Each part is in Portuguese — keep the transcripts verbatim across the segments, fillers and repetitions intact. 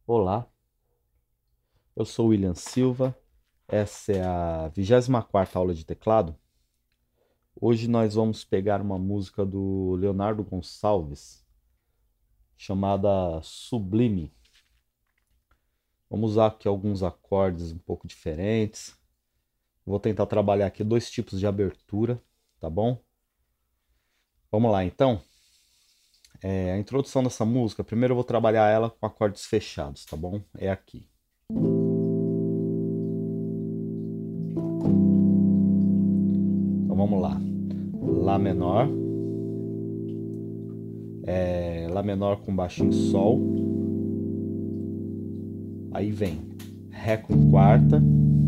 Olá, eu sou o William Silva, essa é a vigésima quarta aula de teclado. Hoje nós vamos pegar uma música do Leonardo Gonçalves, chamada Sublime. Vamos usar aqui alguns acordes um pouco diferentes. Vou tentar trabalhar aqui dois tipos de abertura, tá bom? Vamos lá então. É, a introdução dessa música, primeiro eu vou trabalhar ela com acordes fechados, tá bom? É aqui. Então vamos lá. Lá menor. É, Lá menor com baixo em Sol. Aí vem Ré com quarta.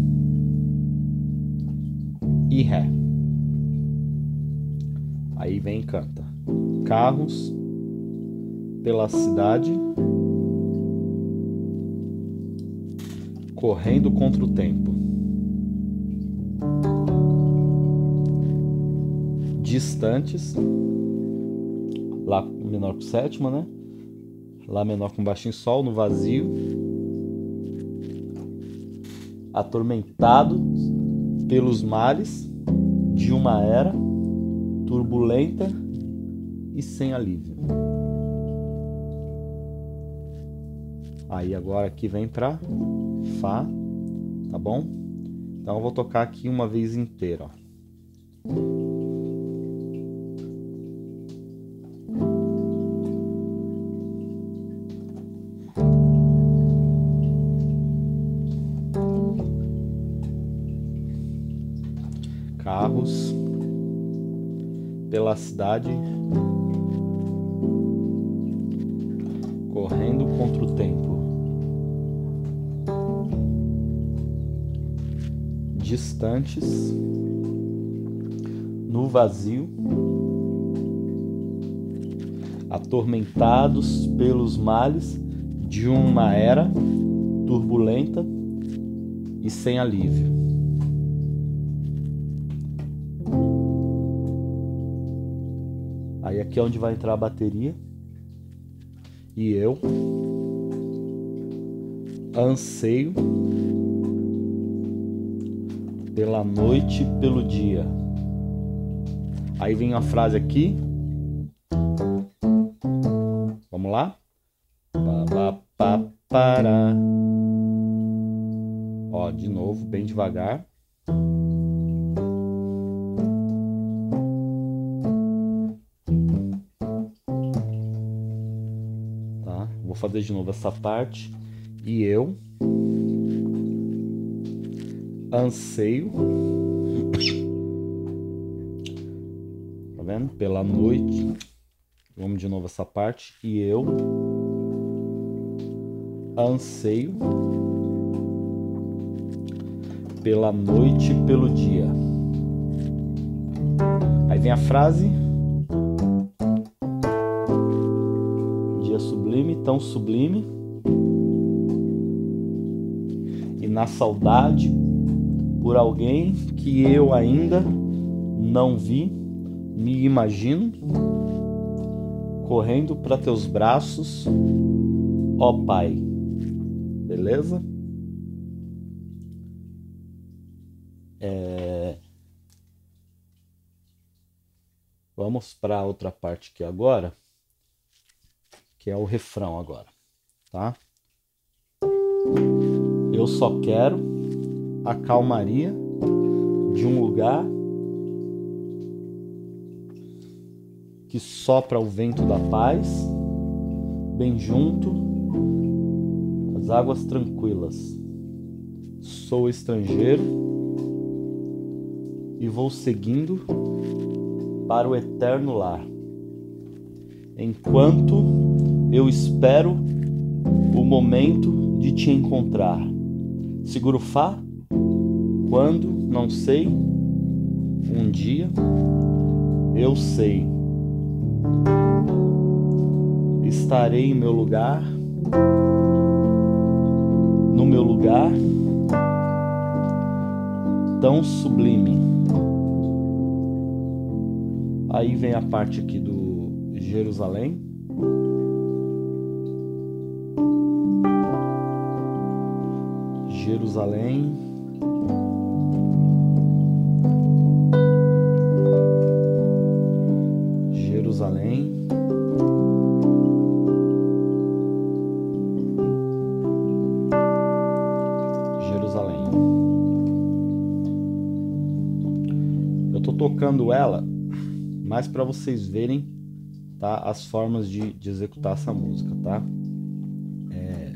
E Ré. Aí vem e canta. Carros pela cidade, correndo contra o tempo. Distantes, Lá menor com sétima, né? Lá menor com baixo em Sol, no vazio. Atormentados pelos males de uma era turbulenta e sem alívio. Aí agora aqui vem pra Fá, tá bom? Então eu vou tocar aqui uma vez inteira, ó. Carros pela cidade, correndo contra o tempo. Distantes, no vazio, atormentados pelos males de uma era turbulenta e sem alívio. Aí aqui é onde vai entrar a bateria. E eu anseio pela noite e pelo dia. Aí vem a frase aqui. Vamos lá? Pa, pa, pa, para. Ó, de novo, bem devagar. Tá? Vou fazer de novo essa parte. E eu anseio, tá vendo? Pela noite. Vamos de novo essa parte. E eu anseio pela noite e pelo dia. Aí vem a frase. Dia sublime, tão sublime. E na saudade por alguém que eu ainda não vi, me imagino correndo para teus braços, ó Pai. Beleza? É... Vamos para outra parte aqui agora, que é o refrão agora, tá? Eu só quero a calmaria de um lugar que sopra o vento da paz, bem junto às águas tranquilas. Sou estrangeiro e vou seguindo para o eterno lar. Enquanto eu espero o momento de te encontrar. Seguro Fá, quando, não sei, um dia, eu sei. Estarei em meu lugar, no meu lugar, tão sublime. Aí vem a parte aqui do Jerusalém. Jerusalém, Jerusalém, Jerusalém. Eu tô tocando ela mais para vocês verem, tá, as formas de, de executar essa música, tá? É...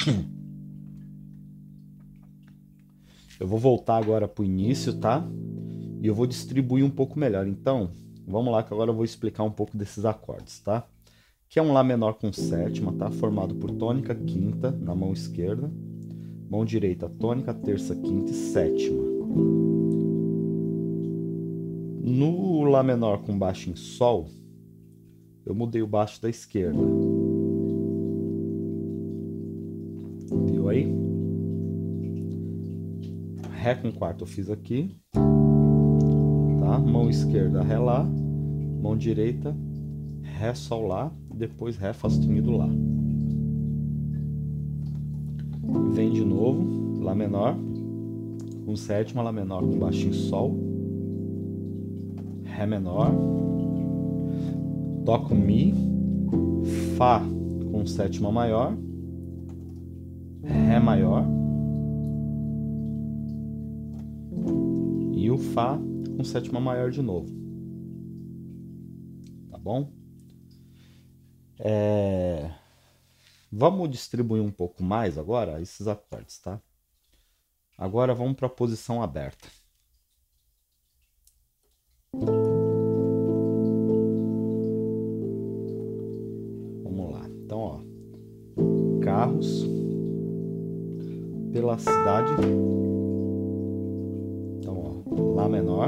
Eu vou voltar agora pro início, tá? E eu vou distribuir um pouco melhor. Então, vamos lá que agora eu vou explicar um pouco desses acordes, tá? Que é um Lá menor com sétima, tá? Formado por tônica, quinta na mão esquerda, mão direita, tônica, terça, quinta e sétima. No Lá menor com baixo em Sol, eu mudei o baixo da esquerda. Viu aí? Ré com quarto eu fiz aqui, tá? Mão esquerda, Ré, Lá, mão direita, Ré, Sol, Lá, depois Ré, Fá sustenido, Lá. Vem de novo, Lá menor com sétima, Lá menor com baixo em Sol, Ré menor, Dó com Mi, Fá com sétima maior, Ré maior, e o Fá com sétima maior de novo. Tá bom? É... Vamos distribuir um pouco mais agora esses acordes, tá? Agora vamos para a posição aberta. Vamos lá. Então, ó. Carros pela cidade. Lá menor,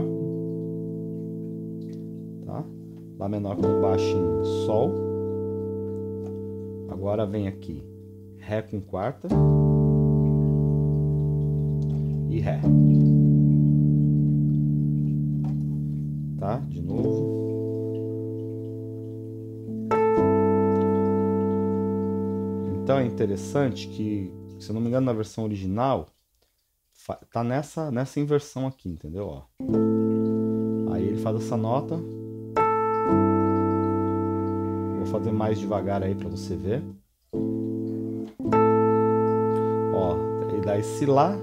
tá? Lá menor com baixo em Sol. Agora vem aqui Ré com quarta e Ré, tá? De novo. Então é interessante que, se eu não me engano, na versão original tá nessa, nessa inversão aqui, entendeu? Ó. Aí ele faz essa nota. Vou fazer mais devagar aí para você ver. Ó, ele dá esse Lá.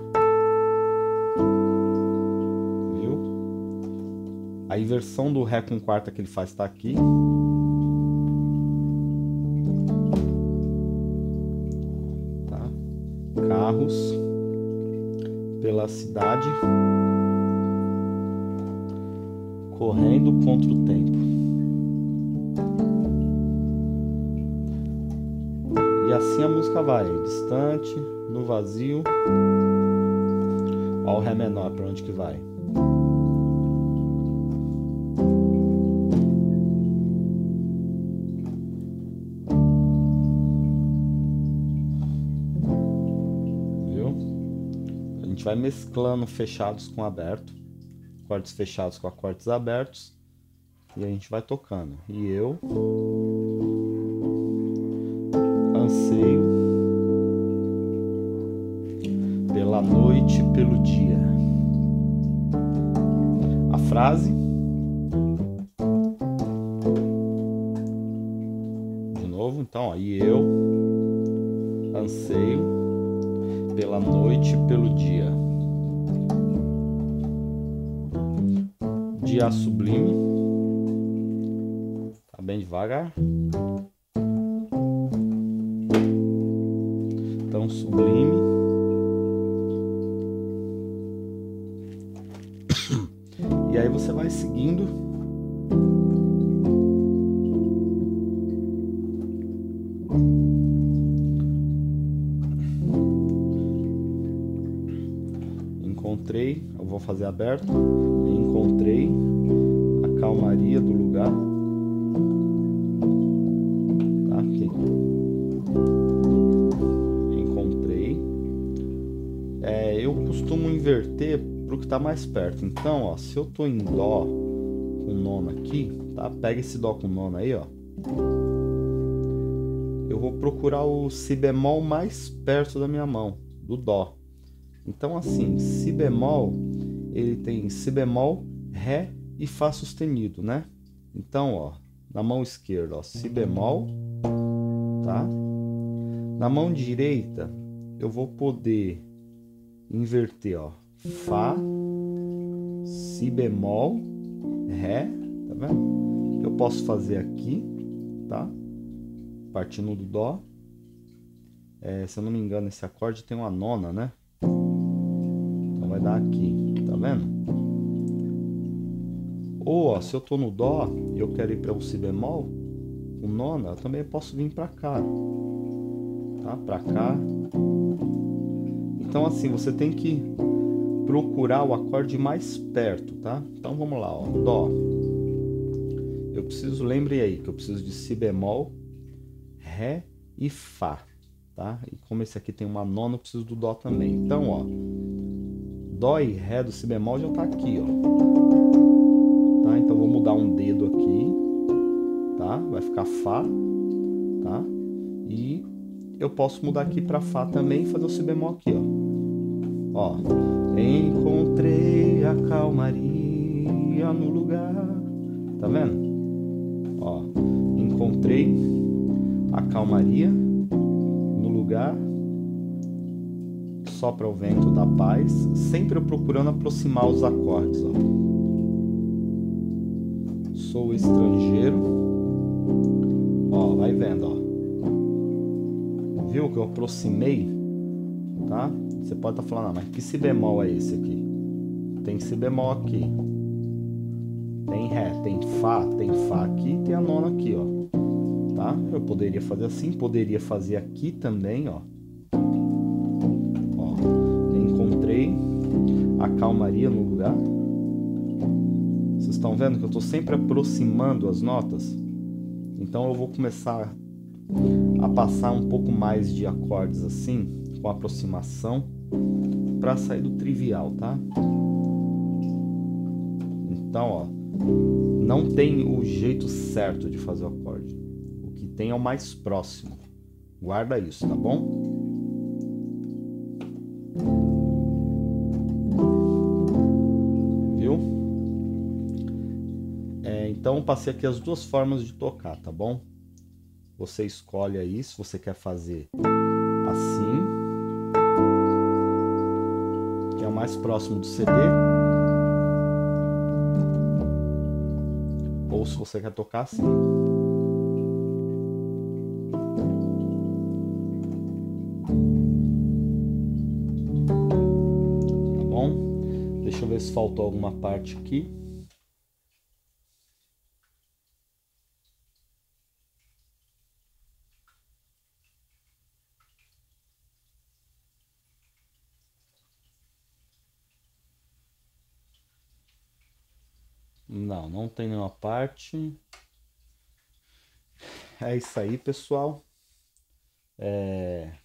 Viu? A inversão do Ré com quarta que ele faz tá aqui. Tá? Carros pela cidade, correndo contra o tempo. E assim a música vai, distante, no vazio. Ó o Ré menor, para onde que vai? A gente vai mesclando fechados com aberto, acordes fechados com acordes abertos, e a gente vai tocando. E eu anseio pela noite, pelo dia. A frase, de novo, então, ó, e eu anseio pela noite, pelo dia. Dia sublime. Tá bem devagar. Então, sublime. E aí você vai seguindo. Encontrei, eu vou fazer aberto. Encontrei a calmaria do lugar. Tá aqui. Encontrei. É, eu costumo inverter pro que tá mais perto. Então, ó, se eu tô em Dó com nono aqui, tá? Pega esse Dó com nono aí, ó. Eu vou procurar o Si bemol mais perto da minha mão, do Dó. Então assim, si bemol, ele tem si bemol, ré e fá sustenido, né? Então, ó, na mão esquerda, ó, si bemol, tá? Na mão direita, eu vou poder inverter, ó, fá, si bemol, ré, tá vendo? Eu posso fazer aqui, tá? Partindo do dó. É, se eu não me engano, esse acorde tem uma nona, né? Então vai dar aqui, tá vendo? Ou, ó, se eu tô no dó e eu quero ir para um si bemol, o nona, eu também posso vir para cá, tá? Para cá. Então assim, você tem que procurar o acorde mais perto, tá? Então vamos lá, ó, dó. Eu preciso, lembre aí que eu preciso de si bemol, ré e fá, tá? E como esse aqui tem uma nona, eu preciso do dó também. Então, ó, dó e ré do si bemol já tá aqui, ó. Tá? Então vou mudar um dedo aqui, tá? Vai ficar fá, tá? E eu posso mudar aqui para fá também e fazer o si bemol aqui, ó. Ó, encontrei a calmaria no lugar, tá vendo? Ó, encontrei a calmaria no lugar, sopra o vento da paz, sempre eu procurando aproximar os acordes, ó. Sou estrangeiro, ó, vai vendo, ó. Viu que eu aproximei, tá? Você pode estar falando, ah, mas que si bemol é esse aqui? Tem si bemol aqui, tem ré, tem fá, tem fá aqui, tem a nona aqui, ó, tá? Eu poderia fazer assim, poderia fazer aqui também, ó. Ó, encontrei a calmaria no lugar. Vocês estão vendo que eu estou sempre aproximando as notas? Então eu vou começar a passar um pouco mais de acordes assim, com aproximação, para sair do trivial, tá? Então, ó, não tem o jeito certo de fazer o acorde. O que tem é o mais próximo. Guarda isso, tá bom? Então, passei aqui as duas formas de tocar, tá bom? Você escolhe aí se você quer fazer assim, que é o mais próximo do C D, ou se você quer tocar assim. Tá bom? Deixa eu ver se faltou alguma parte aqui. Não, não tem nenhuma parte. É isso aí, pessoal. É...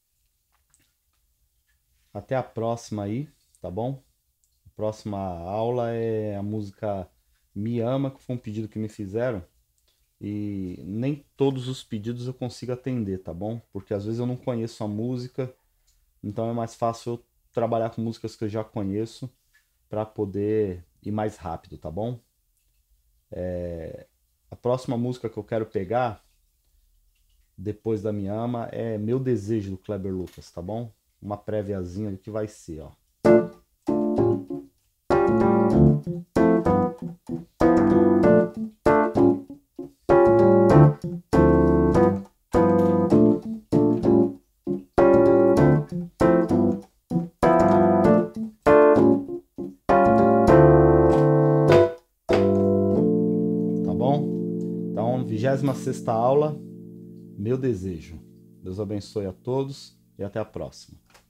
Até a próxima aí, tá bom? A próxima aula é a música Me Ama, que foi um pedido que me fizeram. E nem todos os pedidos eu consigo atender, tá bom? Porque às vezes eu não conheço a música, então é mais fácil eu trabalhar com músicas que eu já conheço para poder ir mais rápido, tá bom? É... A próxima música que eu quero pegar depois da Me Ama é Meu Desejo, do Kleber Lucas, tá bom? Uma préviazinha do que vai ser, ó. Tá bom? Então, vigésima sexta aula, Meu Desejo. Deus abençoe a todos e até a próxima.